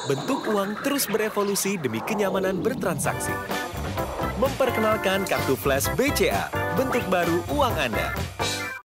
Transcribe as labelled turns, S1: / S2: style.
S1: bentuk uang terus berevolusi demi kenyamanan bertransaksi. Memperkenalkan kartu flash BCA, bentuk baru uang Anda.